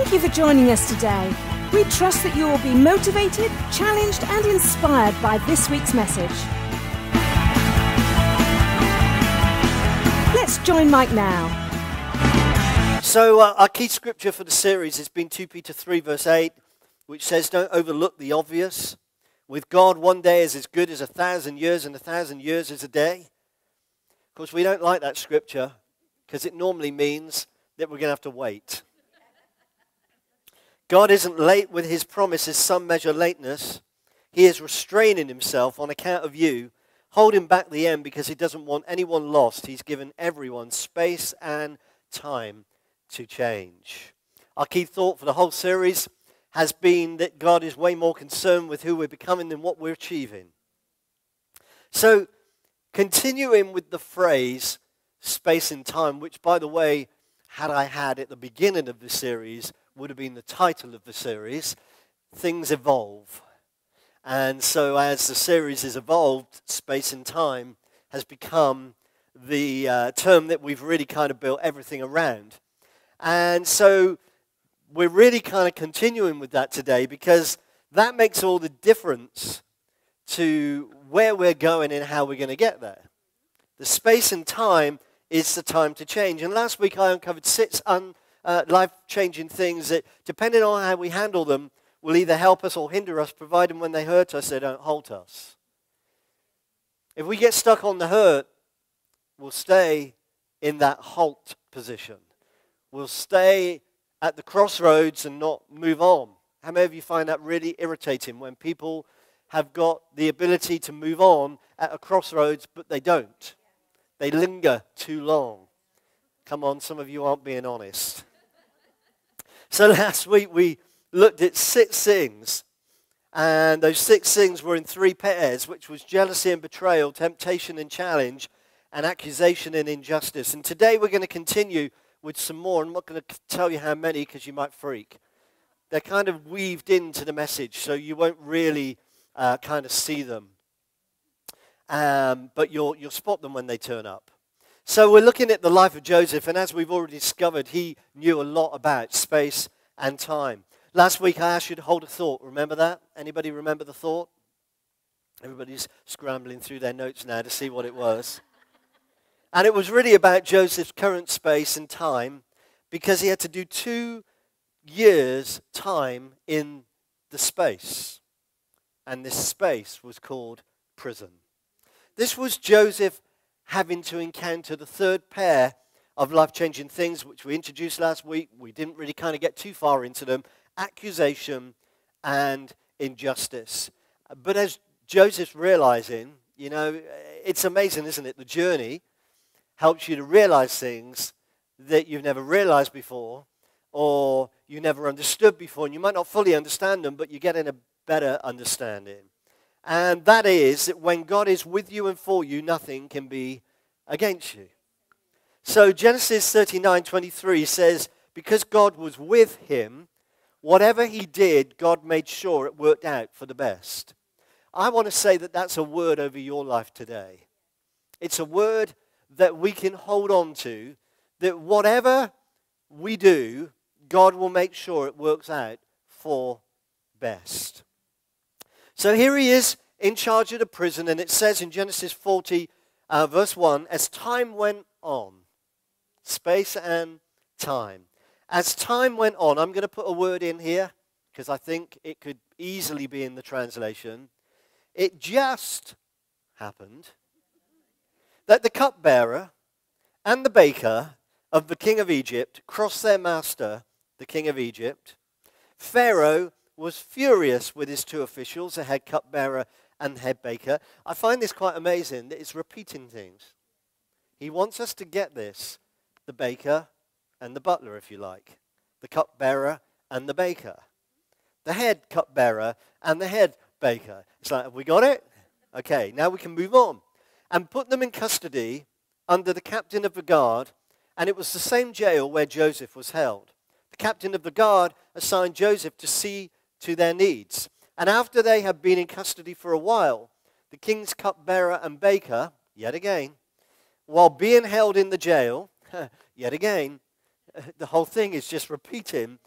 Thank you for joining us today. We trust that you will be motivated, challenged, and inspired by this week's message. Let's join Mike now. So our key scripture for the series has been 2 Peter 3 verse 8, which says, don't overlook the obvious. With God, one day is as good as 1,000 years, and 1,000 years is a day. Of course, we don't like that scripture because it normally means that we're going to have to wait. God isn't late with his promises, some measure lateness. He is restraining himself on account of you, holding back the end because he doesn't want anyone lost. He's given everyone space and time to change. Our key thought for the whole series has been that God is way more concerned with who we're becoming than what we're achieving. So, continuing with the phrase space and time, which, by the way, had I had at the beginning of the series, would have been the title of the series, things evolve. And so as the series has evolved, space and time has become the term that we've really kind of built everything around. And so we're really kind of continuing with that today because that makes all the difference to where we're going and how we're going to get there. The space and time is the time to change. And last week I uncovered 6 life-changing things that, depending on how we handle them, will either help us or hinder us, provided when they hurt us, they don't halt us. If we get stuck on the hurt, we'll stay in that halt position. We'll stay at the crossroads and not move on. How many of you find that really irritating when people have got the ability to move on at a crossroads, but they don't? They linger too long. Come on, some of you aren't being honest. So last week we looked at 6 things, and those 6 things were in 3 pairs, which was jealousy and betrayal, temptation and challenge, and accusation and injustice. And today we're going to continue with some more. I'm not going to tell you how many because you might freak. They're kind of weaved into the message, so you won't really kind of see them. But you'll spot them when they turn up. So we're looking at the life of Joseph, and as we've already discovered, he knew a lot about space and time. Last week I asked you to hold a thought. Remember that? Anybody remember the thought? Everybody's scrambling through their notes now to see what it was. And it was really about Joseph's current space and time because he had to do 2 years' time in the space. And this space was called prison. This was Joseph having to encounter the 3rd pair of life-changing things, which we introduced last week. We didn't really kind of get too far into them. Accusation and injustice. But as Joseph's realizing, you know, it's amazing, isn't it? The journey helps you to realize things that you've never realized before or you never understood before. And you might not fully understand them, but you get in a better understanding. And that is that when God is with you and for you, nothing can be against you. So Genesis 39:23 says, because God was with him, whatever he did, God made sure it worked out for the best. I want to say that that's a word over your life today. It's a word that we can hold on to, that whatever we do, God will make sure it works out for best. So here he is in charge of the prison, and it says in Genesis 40, verse 1, as time went on, space and time. As time went on, I'm going to put a word in here, because I think it could easily be in the translation. It just happened that the cupbearer and the baker of the king of Egypt crossed their master, the king of Egypt. Pharaoh was furious with his 2 officials, the head cupbearer and the head baker. I find this quite amazing that it's repeating things. He wants us to get this, the baker and the butler, if you like. The cupbearer and the baker. The head cupbearer and the head baker. It's like, have we got it? Okay, now we can move on. And put them in custody under the captain of the guard, and it was the same jail where Joseph was held. The captain of the guard assigned Joseph to see to their needs. And after they had been in custody for a while, the king's cupbearer and baker, yet again, while being held in the jail, yet again, the whole thing is just repeating,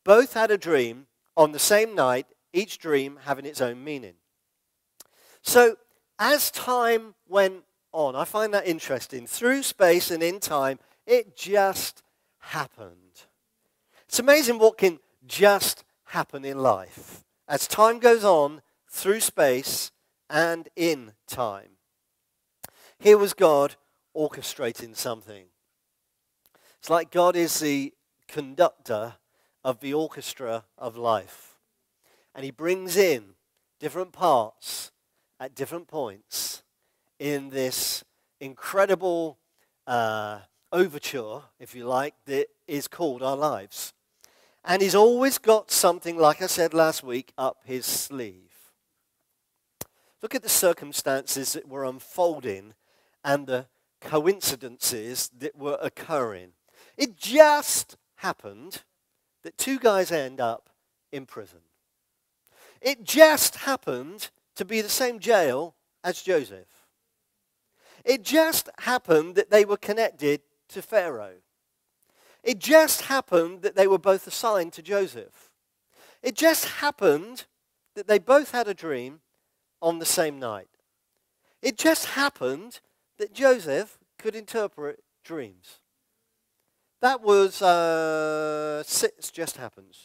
both had a dream on the same night, each dream having its own meaning. So as time went on, I find that interesting. Through space and in time, it just happened. It's amazing what can just happen in life as time goes on through space and in time. Here was God orchestrating something. It's like God is the conductor of the orchestra of life. And he brings in different parts at different points in this incredible overture, if you like, that is called our lives. And he's always got something, like I said last week, up his sleeve. Look at the circumstances that were unfolding and the coincidences that were occurring. It just happened that two guys end up in prison. It just happened to be the same jail as Joseph. It just happened that they were connected to Pharaoh. It just happened that they were both assigned to Joseph. It just happened that they both had a dream on the same night. It just happened that Joseph could interpret dreams. That was six just happens.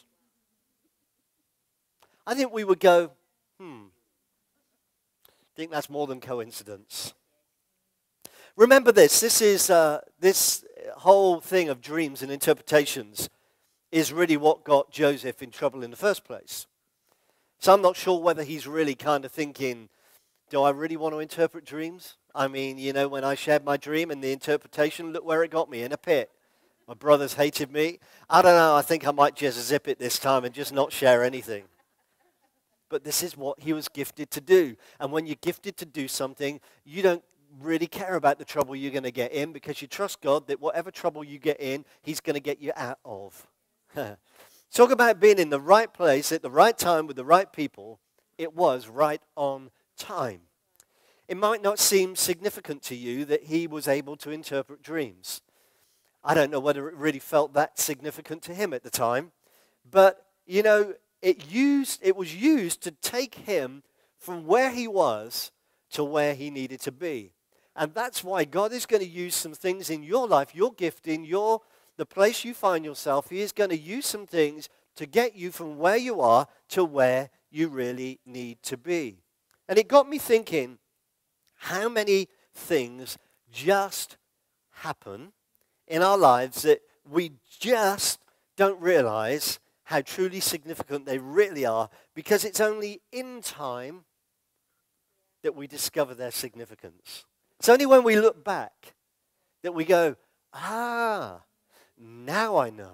I think we would go, I think that's more than coincidence. Remember this is this whole thing of dreams and interpretations is really what got Joseph in trouble in the first place. So I'm not sure whether he's really kind of thinking, do I really want to interpret dreams? I mean, you know, when I shared my dream and the interpretation, look where it got me, in a pit. My brothers hated me. I don't know, I think I might just zip it this time and just not share anything. But this is what he was gifted to do. And when you're gifted to do something, you don't really care about the trouble you're going to get in because you trust God that whatever trouble you get in, he's going to get you out of. Talk about being in the right place at the right time with the right people. It was right on time. It might not seem significant to you that he was able to interpret dreams. I don't know whether it really felt that significant to him at the time. But, you know, it was used to take him from where he was to where he needed to be. And that's why God is going to use some things in your life, your gifting, the place you find yourself. He is going to use some things to get you from where you are to where you really need to be. And it got me thinking, how many things just happen in our lives that we just don't realize how truly significant they really are, because it's only in time that we discover their significance. It's only when we look back that we go, now I know.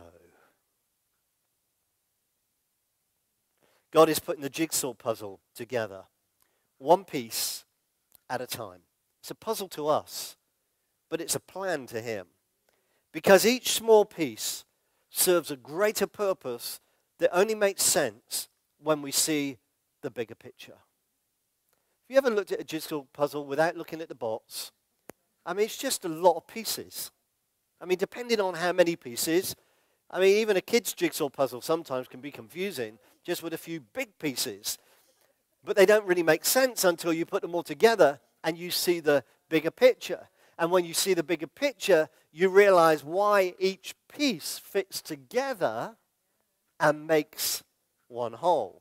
God is putting the jigsaw puzzle together, one piece at a time. It's a puzzle to us, but it's a plan to him. Because each small piece serves a greater purpose that only makes sense when we see the bigger picture. Have you ever looked at a jigsaw puzzle without looking at the box? I mean, it's just a lot of pieces. I mean, depending on how many pieces, I mean, even a kid's jigsaw puzzle sometimes can be confusing just with a few big pieces. But they don't really make sense until you put them all together and you see the bigger picture. And when you see the bigger picture, you realize why each piece fits together and makes one whole.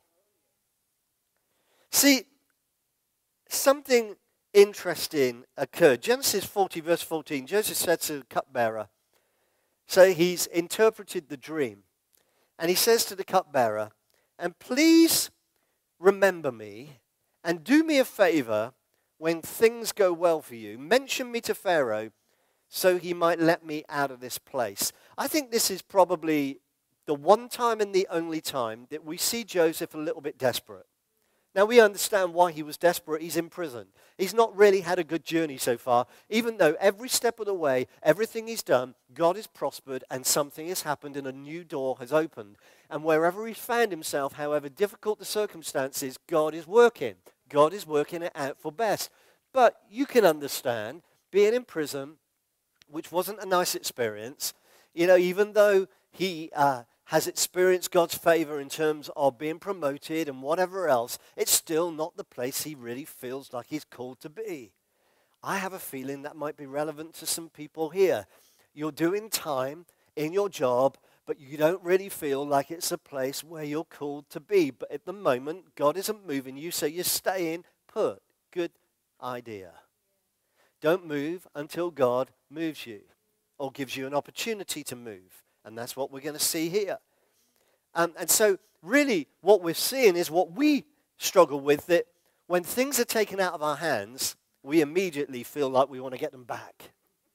See, something interesting occurred. Genesis 40, verse 14, Joseph said to the cupbearer, so he's interpreted the dream. And he says to the cupbearer, and please remember me and do me a favor when things go well for you. Mention me to Pharaoh so he might let me out of this place. I think this is probably the one time and the only time that we see Joseph a little bit desperate. Now, we understand why he was desperate. He's in prison. He's not really had a good journey so far, even though every step of the way, everything he's done, God has prospered and something has happened and a new door has opened. And wherever he's found himself, however difficult the circumstances, God is working. God is working it out for best. But you can understand being in prison, which wasn't a nice experience, you know, even though he has experienced God's favor in terms of being promoted and whatever else, it's still not the place he really feels like he's called to be. I have a feeling that might be relevant to some people here. You're doing time in your job, but you don't really feel like it's a place where you're called to be. But at the moment, God isn't moving you, so you're staying put. Good idea. Don't move until God moves you or gives you an opportunity to move. And that's what we're going to see here. And so really what we're seeing is what we struggle with, that when things are taken out of our hands, we immediately feel like we want to get them back.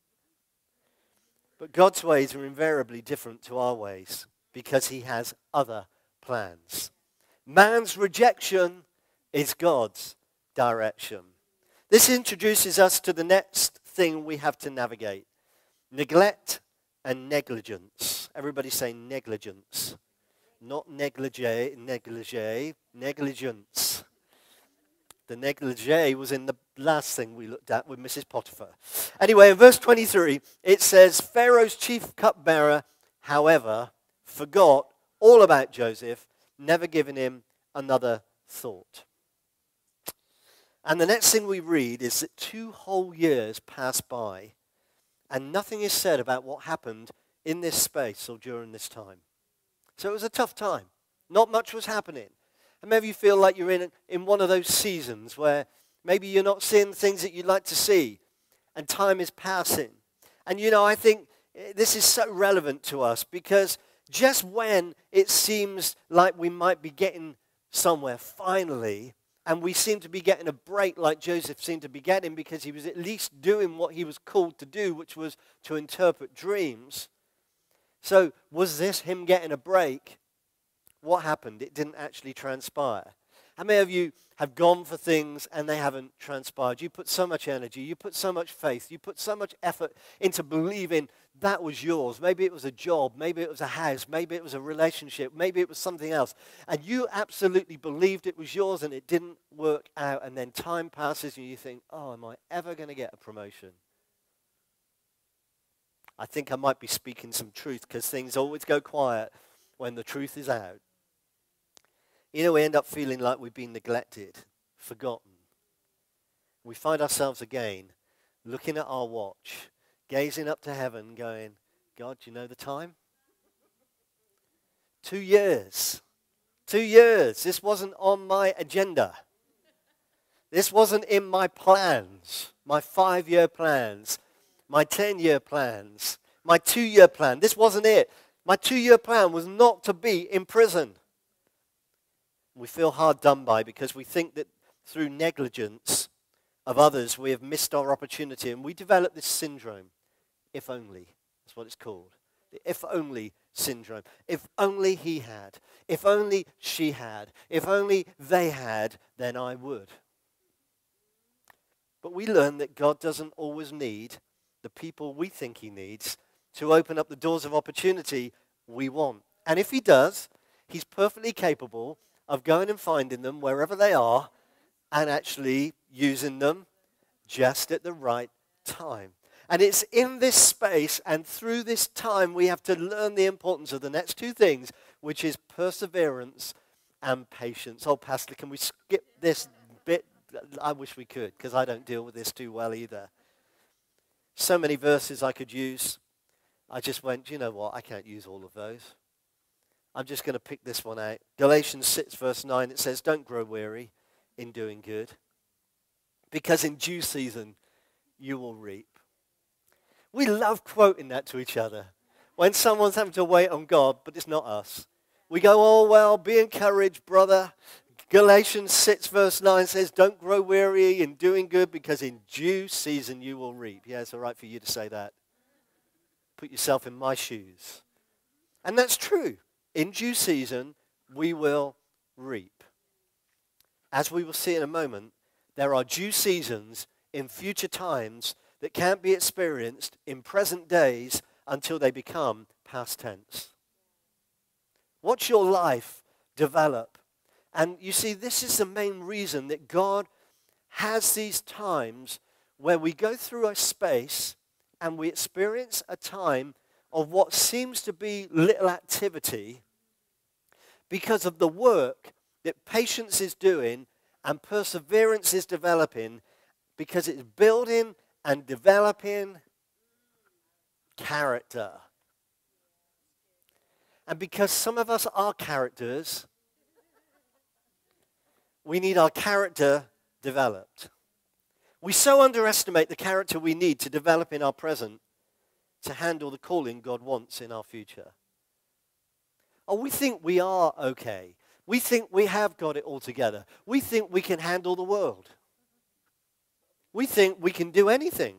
But God's ways are invariably different to our ways because he has other plans. Man's rejection is God's direction. This introduces us to the next thing we have to navigate. Neglect and negligence. Everybody say negligence. Not negligee, negligence. The negligee was in the last thing we looked at with Mrs. Potiphar. Anyway, in verse 23, it says, Pharaoh's chief cupbearer, however, forgot all about Joseph, never giving him another thought. And the next thing we read is that 2 whole years pass by, and nothing is said about what happened in this space or during this time. So it was a tough time. Not much was happening. And maybe you feel like you're in one of those seasons where maybe you're not seeing things that you'd like to see, and time is passing. And I think this is so relevant to us because just when it seems like we might be getting somewhere finally, and we seem to be getting a break like Joseph seemed to be getting because he was at least doing what he was called to do, which was to interpret dreams. So was this him getting a break? What happened? It didn't actually transpire. How many of you have gone for things and they haven't transpired? You put so much energy, you put so much faith, you put so much effort into believing that was yours. Maybe it was a job, maybe it was a house, maybe it was a relationship, maybe it was something else. And you absolutely believed it was yours and it didn't work out. And then time passes and you think, oh, am I ever going to get a promotion? I think I might be speaking some truth because things always go quiet when the truth is out. We end up feeling like we've been neglected, forgotten. We find ourselves again looking at our watch, gazing up to heaven, going, God, do you know the time? 2 years. 2 years. This wasn't on my agenda. This wasn't in my plans, my 5-year plans, my 10-year plans, my 2-year plan. This wasn't it. My 2-year plan was not to be in prison. We feel hard done by because we think that through negligence of others we have missed our opportunity, and we develop this syndrome. If only. That's what it's called. The if only syndrome. If only he had. If only she had. If only they had, then I would. But we learn that God doesn't always need the people we think he needs to open up the doors of opportunity we want. And if he does, he's perfectly capable of going and finding them wherever they are and actually using them just at the right time. And it's in this space and through this time we have to learn the importance of the next 2 things, which is perseverance and patience. Oh, Pastor, can we skip this bit? I wish we could, because I don't deal with this too well either. So many verses I could use. I just went, do you know what? I can't use all of those. I'm just going to pick this one out. Galatians 6 verse 9, it says, don't grow weary in doing good, because in due season you will reap. We love quoting that to each other. When someone's having to wait on God, but it's not us. We go, oh, well, be encouraged, brother. Galatians 6 verse 9 says, don't grow weary in doing good, because in due season you will reap. Yeah, it's all right for you to say that. Put yourself in my shoes. And that's true. In due season, we will reap. As we will see in a moment, there are due seasons in future times that can't be experienced in present days until they become past tense. Watch your life develop. And you see, this is the main reason that God has these times where we go through a space and we experience a time of what seems to be little activity because of the work that patience is doing and perseverance is developing, because it's building and developing character. And because some of us are characters, we need our character developed. We so underestimate the character we need to develop in our present to handle the calling God wants in our future. Oh, we think we are okay. We think we have got it all together. We think we can handle the world. We think we can do anything.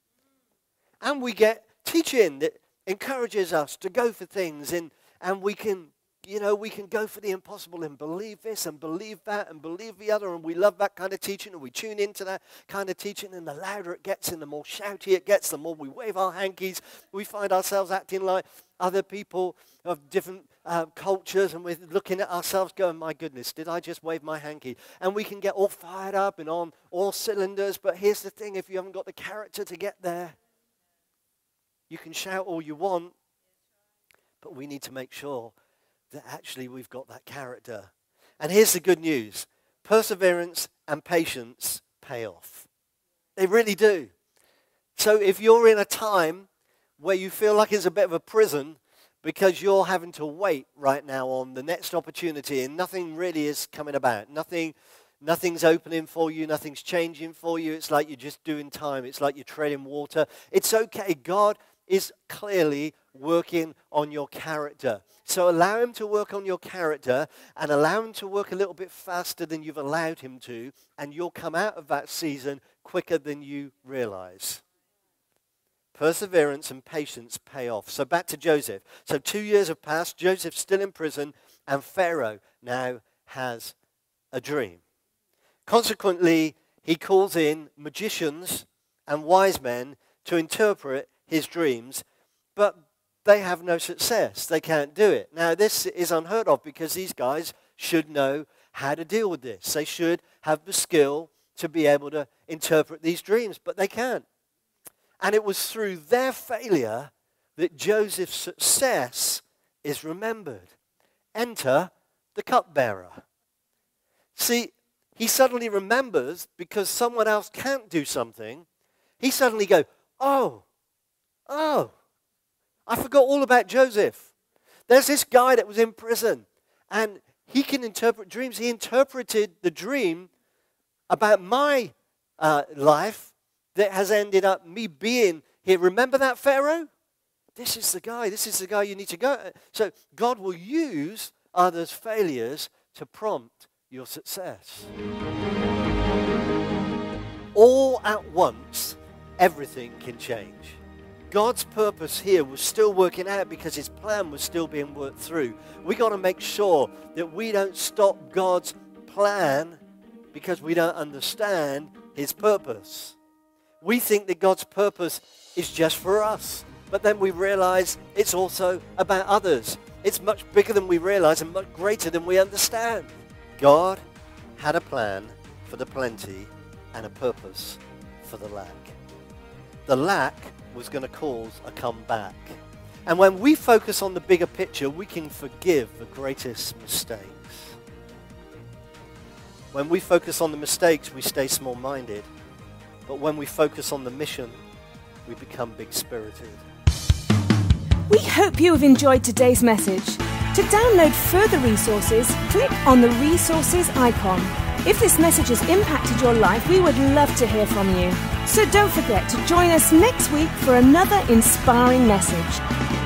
And we get teaching that encourages us to go for things, and we can go for the impossible and believe this and believe that and believe the other, and we love that kind of teaching, and we tune into that kind of teaching, and the louder it gets and the more shouty it gets, the more we wave our hankies. We find ourselves acting like other people of different cultures, and we're looking at ourselves going, my goodness, did I just wave my hanky? And we can get all fired up and on all cylinders, but here's the thing, if you haven't got the character to get there, you can shout all you want, but we need to make sure that actually we've got that character. And here's the good news. Perseverance and patience pay off. They really do. So if you're in a time where you feel like it's a bit of a prison because you're having to wait right now on the next opportunity and nothing really is coming about, nothing's opening for you, nothing's changing for you, it's like you're just doing time, it's like you're treading water, it's okay. God is clearly working on your character. So allow him to work on your character and allow him to work a little bit faster than you've allowed him to, and you'll come out of that season quicker than you realize. Perseverance and patience pay off. So back to Joseph. So 2 years have passed, Joseph's still in prison, and Pharaoh now has a dream. Consequently, he calls in magicians and wise men to interpret his dreams, but they have no success. They can't do it. Now, this is unheard of because these guys should know how to deal with this. They should have the skill to be able to interpret these dreams, but they can't. And it was through their failure that Joseph's success is remembered. Enter the cupbearer. See, he suddenly remembers because someone else can't do something. He suddenly goes, oh, I forgot all about Joseph. There's this guy that was in prison, and he can interpret dreams. He interpreted the dream about my life that has ended up me being here. Remember that, Pharaoh? This is the guy. This is the guy you need to go. So God will use others' failures to prompt your success. All at once, everything can change. God's purpose here was still working out because his plan was still being worked through. We got to make sure that we don't stop God's plan because we don't understand his purpose. We think that God's purpose is just for us, but then we realize it's also about others. It's much bigger than we realize and much greater than we understand. God had a plan for the plenty and a purpose for the lack. The lack was going to cause a comeback. And when we focus on the bigger picture, we can forgive the greatest mistakes. When we focus on the mistakes, we stay small-minded. But when we focus on the mission, we become big-spirited. We hope you have enjoyed today's message. To download further resources, click on the resources icon. If this message has impacted your life, we would love to hear from you. So don't forget to join us next week for another inspiring message.